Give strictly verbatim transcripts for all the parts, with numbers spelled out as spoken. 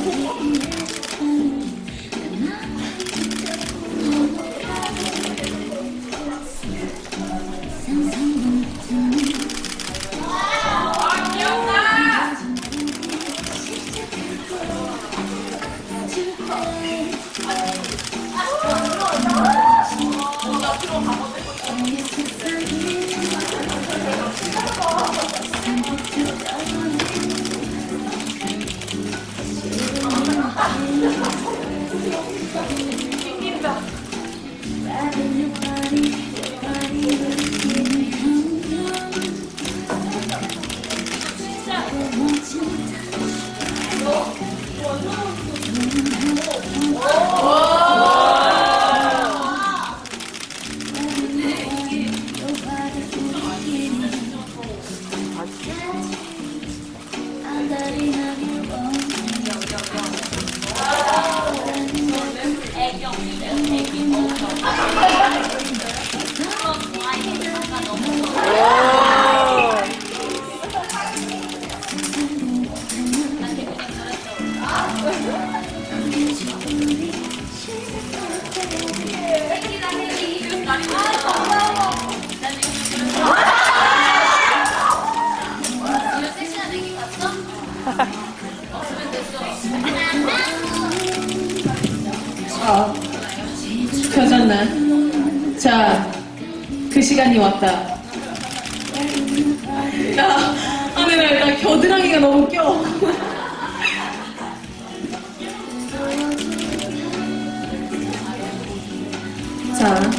어, 펴졌나? 자, 그 시간이 왔다. 야, 하늘아, 나 겨드랑이가 너무 껴. 자,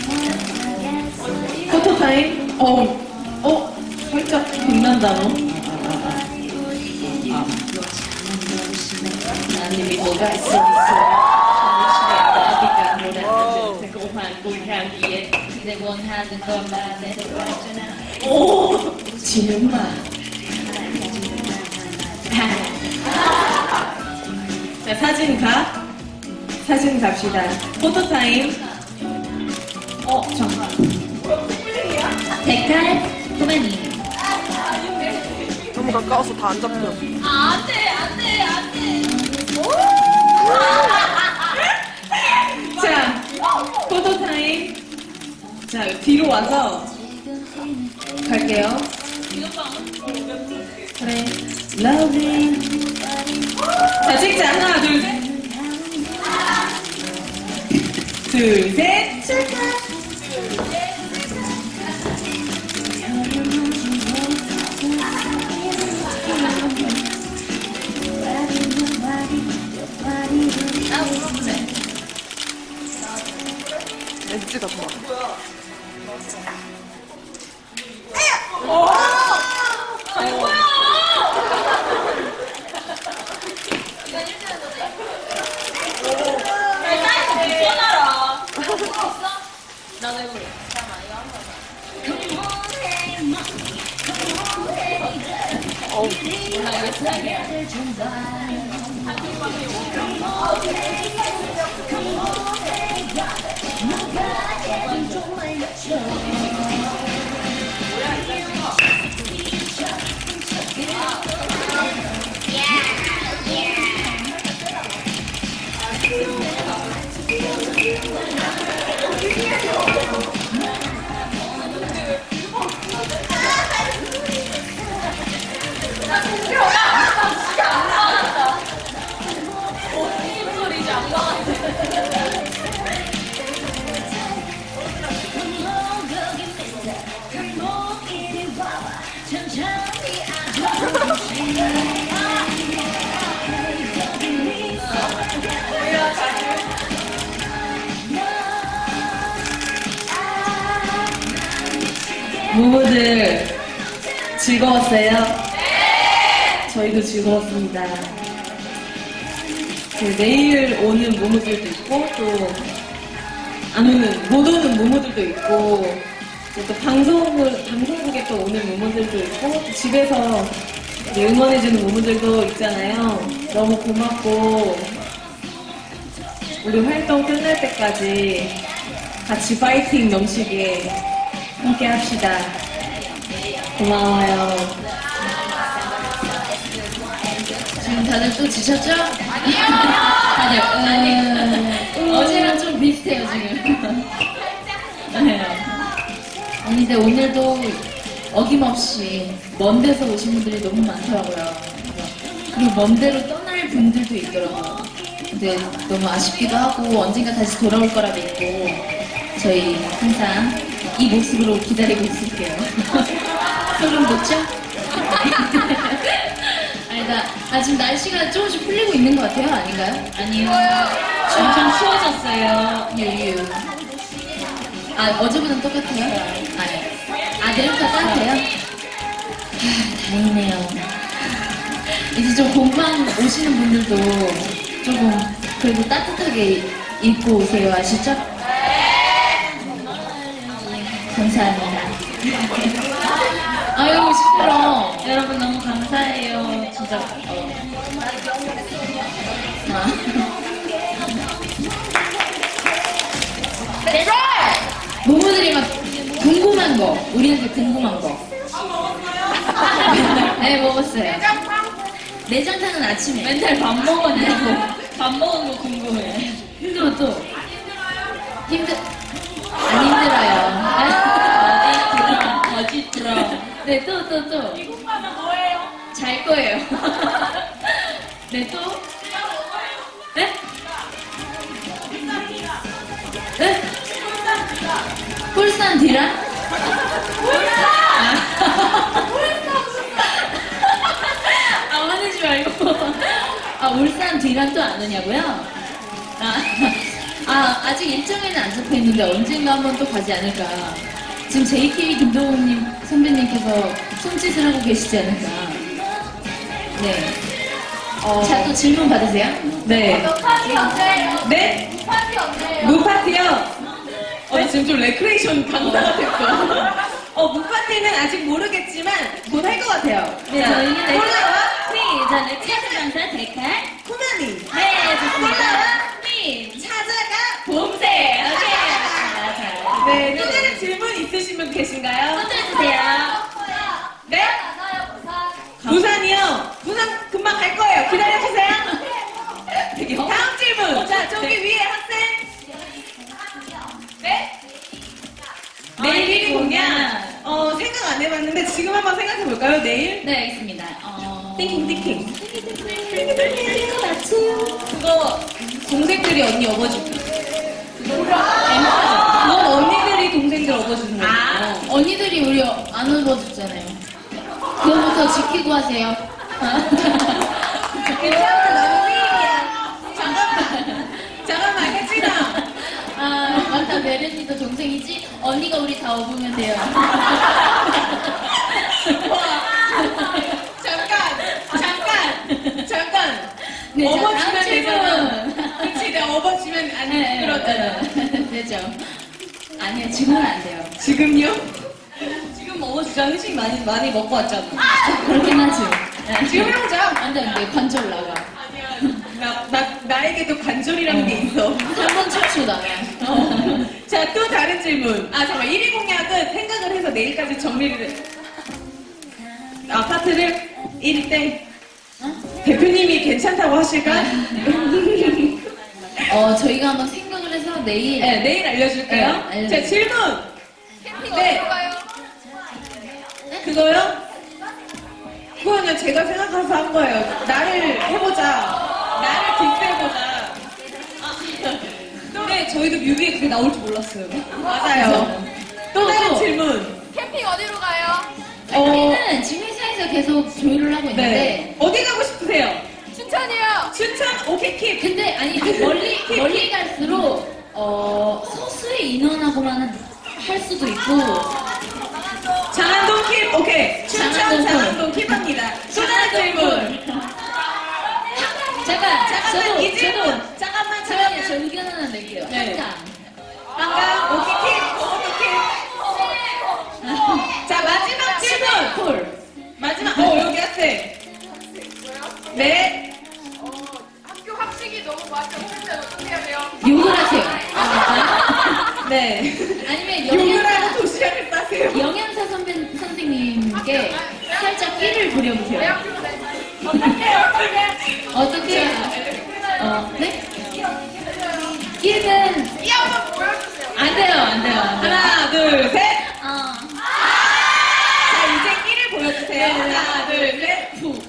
포토타임. 어, 어, 살짝 빛난다, 너. 나는 뭐가 있어, 있어. 오, 지는 마. 자, 사진 가. 사진 갑시다. 포토타임. 어, 잠깐. 백칼 후배님. 너무 가까워서 다 안 잡혀. 아, 안 돼, 안 돼, 안 돼. 자, 포토타임. 자, 뒤로 와서 갈게요. 그래. 러빙. 자, 찍자. 하나, 둘, 셋. 둘, 셋. 찰칵. 렌즈가 좋아. 나도 해볼래. 어우. 몰라, 이게 스타일이야. 부부들 즐거웠어요? 네! 저희도 즐거웠습니다. 그 내일 오는 모모들도 있고 또 안 오는, 못 오는 모모들도 있고 또 방송을, 방송국에 또 오는 모모들도 있고 또 집에서 이제 응원해주는 모모들도 있잖아요. 너무 고맙고 우리 활동 끝날 때까지 같이 파이팅 넘치게 함께 합시다. 고마워요. 다들 또 지셨죠? 아니요! 다들, 음, 어제랑 좀 비슷해요, 지금. 네. 아니, 근데 오늘도 어김없이 먼 데서 오신 분들이 너무 많더라고요. 그리고 먼 데로 떠날 분들도 있더라고요. 근데 너무 아쉽기도 하고 언젠가 다시 돌아올 거라 믿고 저희 항상 이 모습으로 기다리고 있을게요. 소름 돋죠? 아니다. 아, 지금 날씨가 조금씩 풀리고 있는 것 같아요? 아닌가요? 아니요. 엄청 추워졌어요. 유유. 아, 어제보다는 똑같아요? 아니. 아, 내일부터 따뜻해요? 아, 다행이네요. 이제 좀 공방 오시는 분들도 조금 그래도 따뜻하게 입고 오세요. 아시죠? 감사합니다. 아유, 시끄러. 여러분 너무 감사해요. 진짜. 어. 아. 모모들이 막 궁금한 거, 우리한테 궁금한 거. 네, 먹었어요. 내장탕은 아침에. 맨날 밥 먹었냐고. 밥 먹은 거 궁금해. 또, 또. 힘들, 안 힘들어요. 어디 들어? 네, 또, 또, 또. 미국 가면 뭐예요? 잘 거예요. 네, 또? 네? 네? 꿀산 디란? 아, 화내지 말고. 아, 울산 디란 또 안 오냐고요? 아, 아, 아직 일정에는 안 잡혀 있는데 언젠가 한번 또 가지 않을까. 지금 제이케이 김동훈님 선배님께서 손짓을 하고 계시지 않을까. 네. 어... 자, 또 질문 받으세요? 네. 파티 언제예요? 네? 파티 언제예요? 무파티요? 어, 지금 좀 레크레이션 강사가 됐어. 어, 무파티는 아직 모르겠지만 곧 할 것 같아요. 네, 자, 저희는 레크- 콜라와 네, 자, 레크레이션 강사 데칼. 코나니. 네, 좋습니다. 콜라와 네, 찾아가. 봄새. 오케이. 자, 자. 네, 또 다른 질문 있으신 분 계신가요? 손 들어주세요. 네? 가나요, 부산? 부산이요? 부산 금방 갈 거예요. 기다려주세요. 되게 다음 질문. 자, 저기 위에 학생. 네? 내일 일 위 공연. 어, 생각 안 해봤는데 지금 한번 생각해 볼까요? 내일? 네, 알겠습니다. 어... 띵킹 띵킹. 그거 동생들이 언니 업어주고. 그건 언니들이 동생들 업어주는 거예요. 아, 언니들이 우리 안 업어줬잖아요. 그거부터 지키고 하세요. 괜찮아, 나는 휘인이야. 잠깐만. 잠깐만, 혜진아. 아, 맞다. 메른이도 동생이지? 언니가 우리 다 업으면 돼요. 잠깐, 잠깐, 잠깐. 네, 자, 업어주면 다음 되잖아. 질문. 그치, 내가 업어주면 안 네, 그렇잖아. 네, 되죠. 아니요, 지금은 안 돼요. 지금요? 지금 업어주자. 회식 많이, 많이 먹고 왔잖아. 그렇긴 하죠. 네. 지금 해보자. 안 돼, 안 돼. 관절 나가. 아니야. 나, 나, 나에게도 관절이라는 게 있어. 삼 번 척추 나가. 어. 자, 또 다른 질문. 아, 잠깐만. 일 위 공약은 생각을 해서 내일까지 정리를. 아파트를 일 위 때 어? 대표님이 괜찮다고 하실까? 어, 저희가 한번 생각을 해서 내일. 네, 내일 알려줄게요. 네, 알려줄게요. 자, 질문. 캠핑 네. 어디로 가요? 그거요? 그거는요, 제가 생각해서 한 거예요. 나를 해보자. 나를 뒷세보자. 아, 네, 저희도 뮤비에 그게 나올 줄 몰랐어요. 맞아요. 또 다른 또. 질문. 캠핑 어디로 가요? 어, 저희는 지금 회사에서 계속 조율을 하고 있는데. 네. 어디 가고 싶으세요? 춘천이요. 춘천 오케이 근데 아니 멀리 멀리 갈수록 어 소수의 인원하고만 할 수도 있고 장안동 킵 오케이 춘천 장안동 장안동 킵합니다. 또 다른 질문. 잠깐 잠깐만 저도 이 질문. 저도 잠깐만 잠깐만요. 저 잠깐만. 의견 하나 낼게요. 네. 한강. 한강 오케이 킵 그것도 킵. 자 마지막 질문. 콜. 마지막 어 여기 학생. 네. 어, 학교 학식이 너무 맛이 없는데 어떻게 해야 돼요? 욕을 하세요. 아, 네. 아니면 욕을 하고 영양사 도시락을 싸세요. 영양사 선배 선생님께 살짝 끼를 부려보세요. 대학교 내 어떻게 어떻게 어떻게? 어, 네? 끼는 이 한번 보여주세요. 안 돼요, 안 돼요, 안 돼요. 하나, 둘, 셋. 어. 자, 이제 끼를 보여주세요. 하나, 둘, 셋. 후.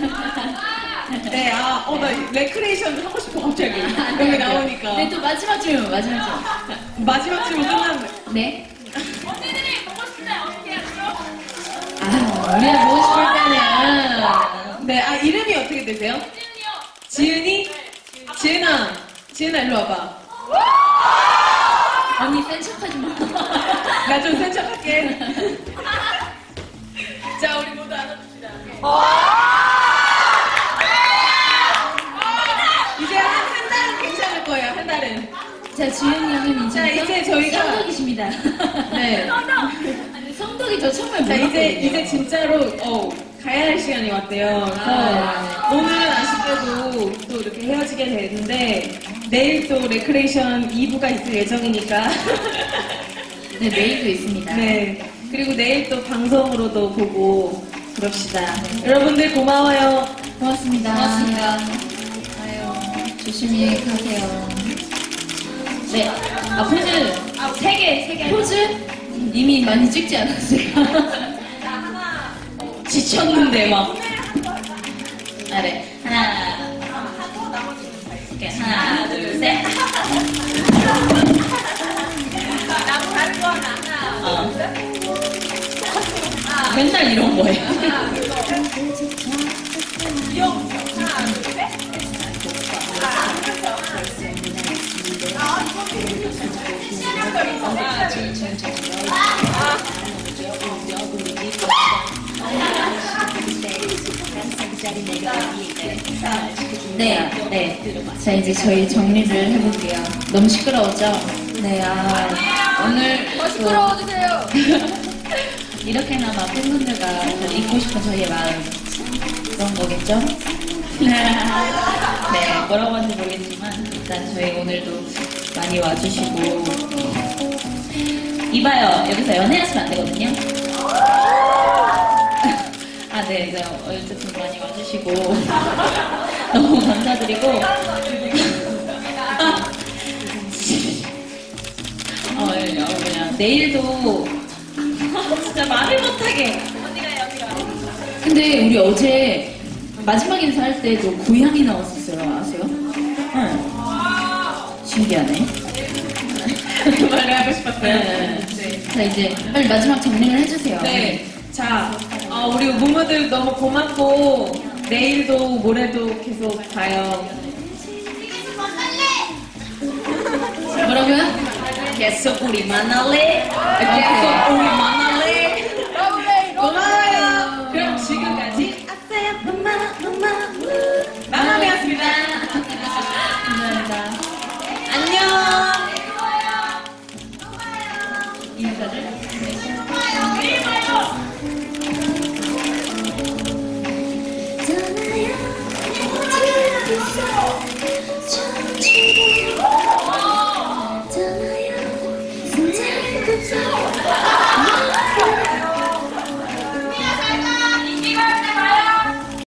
네, 아, 어, 나 레크레이션 하고 싶어, 갑자기. 여기 나오니까. 네, 또 마지막 질문, 마지막 질문. 마지막 질문 끝났네. 네. 언니들이 보고 싶을 때 어떻게 하죠? 아, 우리가 보고 싶을 때는. 네, 아, 이름이 어떻게 되세요? 지은이요. 지은이? 지은아. 지은아, 일로 와봐. 언니 센 척하지 마. 나 좀 센 척할게. 자, 우리 모두 안아줍시다. 이제 한, 한 달은 괜찮을 거예요, 한 달은. 자, 지은이 형님 이제. 자, 이제 저희가- 성덕이십니다. 네. 아니, 성덕이 저 정말 자, 몰랐거든요. 이제, 이제 진짜로, 어, 가야 할 시간이 왔대요. 그래서 아. 오늘은 아쉽게도 또 이렇게 헤어지게 되는데, 내일 또 레크레이션 이 부가 있을 예정이니까. 네, 메일도 있습니다. 네. 그리고 내일 또 방송으로도 보고 그럽시다. 여러분들 고마워요. 고맙습니다. 고맙습니다. 아유, 조심히 가세요. 네. 아, 포즈. 세 개, 세 개. 포즈? 이미 많이 찍지 않았어요? 지쳤는데 막. 아, 네. 하나. 이렇게 하나, 둘, 셋. 나도 다른 거 하나. 하나, 어. 둘, 셋. 맨날 이런 거예요. 하나, 둘, 셋. 귀여워. 하나, 둘, 셋. 하나, 둘, 셋. 하나, 둘, 셋. 아, 이거 실시간 거 있어. 하나, 둘, 셋. 아. 네, 네. 자, 이제 저희 정리를 해볼게요. 너무 시끄러웠죠? 네, 아, 오늘. 더 시끄러워주세요. 이렇게나마 팬분들과 잊고 싶은 저희의 마음. 그런 거겠죠? 네, 뭐라고 하는지 모르겠지만, 일단 저희 오늘도 많이 와주시고. 이봐요, 여기서 연애하시면 안 되거든요? 아, 네, 네, 어쨌든 많이 와주시고. 너무 감사드리고. 어, 그냥 내일도 진짜 말을 못하게. 언니가 해, 언니가. 근데 우리 어제 마지막 인사할 때도 고양이 나왔었어요. 아세요? 응. 신기하네. 그 말을 하고 싶었어요. 네. 네. 자, 이제 빨리 마지막 정리를 해주세요. 네. 자, 어, 우리 무무들 너무 고맙고, 내일도 모레도 계속 봐요. 뭐라고요? 계속 우리 만날래? 계속 우리 만날래? 고마워요. 그럼 지금까지 마마미였습니다. 감사합니다. 안녕. 인사를. 잖아요.